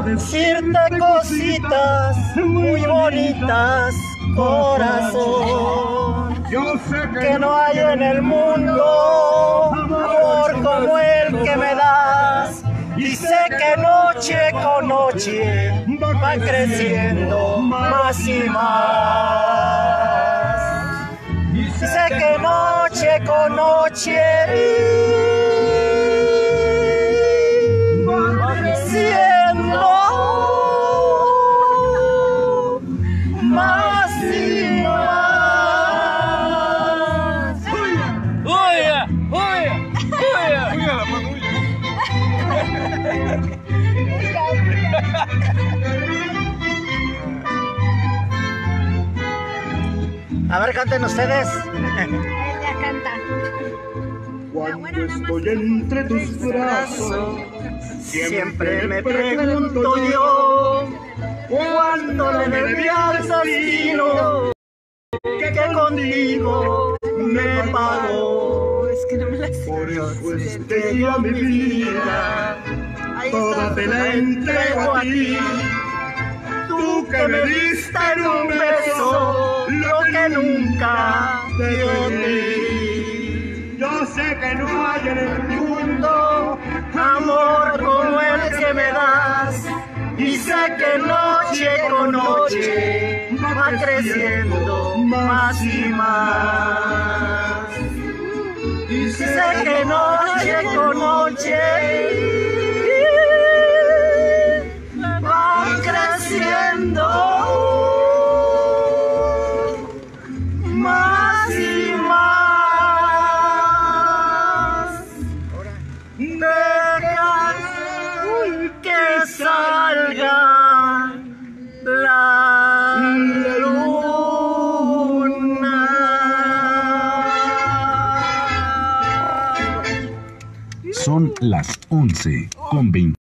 decirte cositas muy bonitas, corazón. Yo sé Que no hay en el mundo amor como el que me das. Y sé que noche con noche va creciendo más y más. Y sé que noche con noche va creciendo más y más. ¡Huya! ¡Huya! ¡Huya! ¡Huya! A ver, canten ustedes. Ella canta. Cuando estoy entre tus brazos, Siempre me pregunto yo, ¿cuándo le debí al destino que contigo me pagó? Es que no me la sé. por eso es que yo mi vida toda te la entrego a ti. Tú que me diste en un beso lo que nunca te di. Yo sé que no hay en el mundo Amor como el que me das, y sé que noche con noche va creciendo más y más. Y sé que noche con noche va creciendo más y más. Deja que salga la luna. Son las 11:20.